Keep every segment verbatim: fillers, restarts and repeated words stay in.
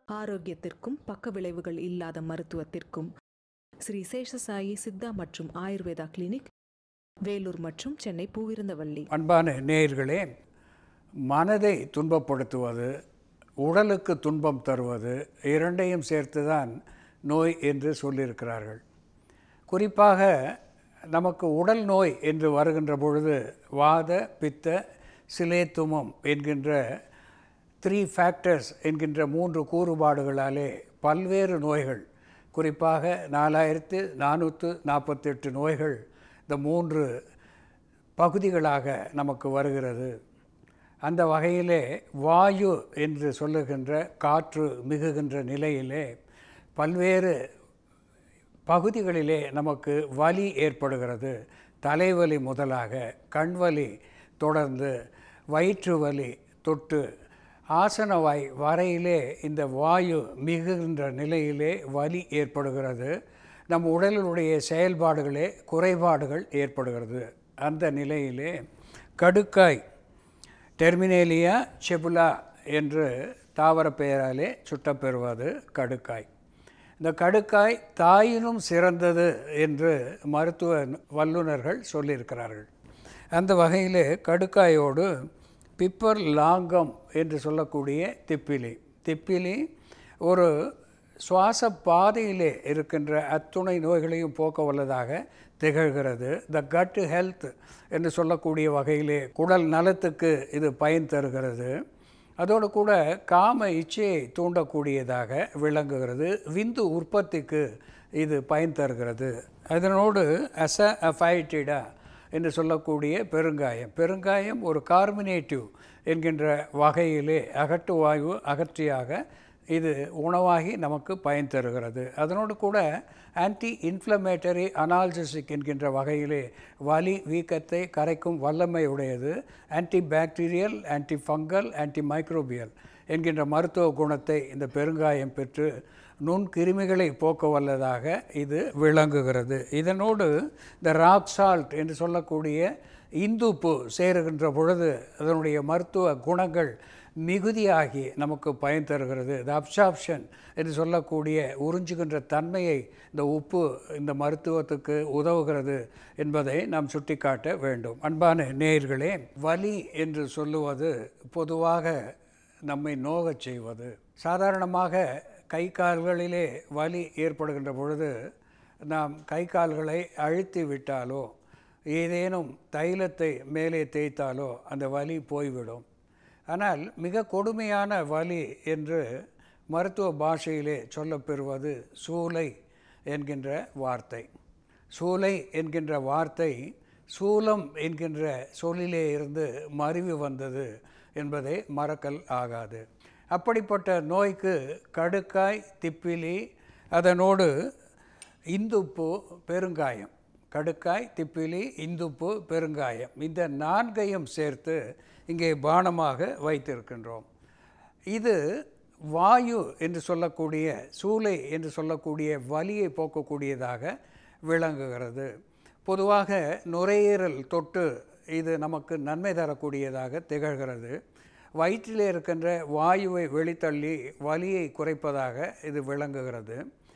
ஆரோக்கியத்திற்கும் பக்க விளைவுகள் இல்லாத மருத்துவத்திற்கும் ஸ்ரீ சேஷசாயி சித்தா மற்றும் ஆயுர்வேதா கிளினிக், வேலூர் மற்றும் சென்னை பூவிருந்தவல்லி. அன்பான நேயர்களே, மனதை துன்பப்படுத்துவது, உடலுக்கு துன்பம் தருவது இரண்டையும் சேர்த்துதான் நோய் என்று சொல்லியிருக்கிறார்கள். குறிப்பாக நமக்கு உடல் நோய் என்று வருகின்ற பொழுது வாத, பித்த, சிலேத்துமம் என்கின்ற த்ரீ ஃபேக்டர்ஸ் என்கின்ற மூன்று கூறுபாடுகளாலே பல்வேறு நோய்கள், குறிப்பாக நாலாயிரத்து நானூற்று நாற்பத்தெட்டு நோய்கள் இந்த மூன்று பகுதிகளாக நமக்கு வருகிறது. அந்த வகையிலே வாயு என்று சொல்லுகின்ற காற்று மிகுகின்ற நிலையிலே பல்வேறு பகுதிகளிலே நமக்கு வலி ஏற்படுகிறது. தலைவலி முதலாக கண்வலி, தொடர்ந்து வயிற்று வலி தொட்டு ஆசனவாய் வரையிலே இந்த வாயு மிகுகின்ற நிலையிலே வலி ஏற்படுகிறது. நம் உடலினுடைய செயல்பாடுகளே குறைபாடுகள் ஏற்படுகிறது. அந்த நிலையிலே கடுக்காய், டெர்மினேலியா செபுலா என்று தாவர பெயராலே சுட்டப்பெறுவது கடுக்காய். இந்த கடுக்காய் தாயினும் சிறந்தது என்று மருத்துவ வல்லுநர்கள் சொல்லியிருக்கிறார்கள். அந்த வகையிலே கடுக்காயோடு பிப்பர் லாங்கம் என்று சொல்லக்கூடிய திப்பிலி திப்பிலி ஒரு சுவாச பாதையிலே இருக்கின்ற அத்துணை நோய்களையும் போக்க வல்லதாக திகழ்கிறது. த கட் ஹெல்த் என்று சொல்லக்கூடிய வகையிலே குடல் நலத்துக்கு இது பயன் தருகிறது. அதோடு கூட காம இச்சையை தூண்டக்கூடியதாக விளங்குகிறது. விந்து உற்பத்திக்கு இது பயன் தருகிறது. அதனோடு அச அஃபைட்டிடா என்று சொல்லக்கூடிய பெருங்காயம் பெருங்காயம் ஒரு கார்மினேட்டிவ் என்கின்ற வகையிலே அகட்டு வாயு அகற்றியாக இது உணவாகி நமக்கு பயன் தருகிறது. அதனோடு கூட ஆன்டி இன்ஃப்ளமேட்டரி அனால்ஜசிக் என்கின்ற வகையிலே வலி வீக்கத்தை கரைக்கும் வல்லமை உடையது. Anti bacterial, anti fungal, anti microbial என்கின்ற மருத்துவ குணத்தை இந்த பெருங்காயம் பெற்று நுண்கிருமிகளை போக்க வல்லதாக இது விளங்குகிறது. இதனோடு இந்த ராக் சால்ட் என்று சொல்லக்கூடிய இந்துப்பு சேருகின்ற பொழுது அதனுடைய மருத்துவ குணங்கள் மிகுதியாகி நமக்கு பயன் தருகிறது. இந்த அப்சார்ப்ஷன் என்று சொல்லக்கூடிய உறிஞ்சுகின்ற தன்மையை இந்த உப்பு இந்த மருத்துவத்துக்கு உதவுகிறது என்பதை நாம் சுட்டிக்காட்ட வேண்டும். அன்பான நேயர்களே, வலி என்று சொல்லுவது பொதுவாக நம்மை நோகச் செய்வது. சாதாரணமாக கை கால்களிலே வலி ஏற்படுகின்ற பொழுது நாம் கை கால்களை அழுத்தி விட்டாலோ ஏதேனும் தைலத்தை மேலே தேய்த்தாலோ அந்த வலி போய்விடும். ஆனால் மிக கொடுமையான வலி என்று மருத்துவ பாஷையிலே சொல்லப்பெறுவது சூலை என்கின்ற வார்த்தை. சூலை என்கின்ற வார்த்தை சூலம் என்கின்ற சொல்லிலே இருந்து மருவி வந்தது என்பதை மறக்கல் ஆகாது. அப்படிப்பட்ட நோய்க்கு கடுக்காய், திப்பிலி, அதனோடு இந்துப்பு, பெருங்காயம், கடுக்காய், திப்பிலி, இந்துப்பு, பெருங்காயம் இந்த நான்கையும் சேர்த்து இங்கே பானமாக வைத்திருக்கின்றோம். இது வாயு என்று சொல்லக்கூடிய சூலை என்று சொல்லக்கூடிய வலியை போக்கக்கூடியதாக விளங்குகிறது. பொதுவாக நுரையீரல் தொட்டு இது நமக்கு நன்மை தரக்கூடியதாக திகழ்கிறது. வயிற்றிலே இருக்கின்ற வாயுவை வெளித்தள்ளி வலியை குறைப்பதாக இது விளங்குகிறது.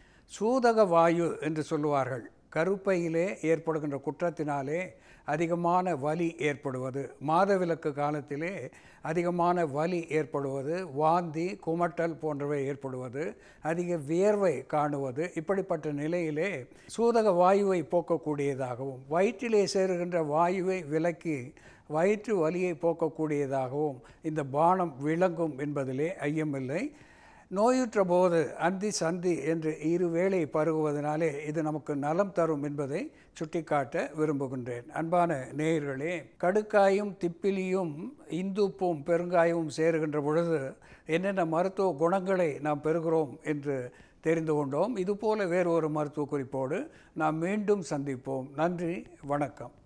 சூதக வாயு என்று சொல்லுவார்கள். கருப்பையிலே ஏற்படுகின்ற குற்றத்தினாலே அதிகமான வலி ஏற்படுவது, மாதவிலக்கு காலத்திலே அதிகமான வலி ஏற்படுவது, வாந்தி, குமட்டல் போன்றவை ஏற்படுவது, அதிக வியர்வை காணுவது, இப்படிப்பட்ட நிலையிலே சூதக வாயுவை போக்கக்கூடியதாகவும் வயிற்றிலே சேருகின்ற வாயுவை விலக்கி வயிற்று வலியை போக்கக்கூடியதாகவும் இந்த பானம் விளங்கும் என்பதிலே ஐயமில்லை. நோயுற்ற போது அந்தி சந்தி என்று இருவேளை பருகுவதனாலே இது நமக்கு நலம் தரும் என்பதை சுட்டிக்காட்ட விரும்புகின்றேன். அன்பான நேயர்களே, கடுக்காயும் திப்பிலியும் இந்துப்பும் பெருங்காயமும் சேருகின்ற பொழுது என்னென்ன மருத்துவ குணங்களை நாம் பெறுகிறோம் என்று தெரிந்து கொண்டோம். இதுபோல வேறு ஒரு மருத்துவ குறிப்போடு நாம் மீண்டும் சந்திப்போம். நன்றி, வணக்கம்.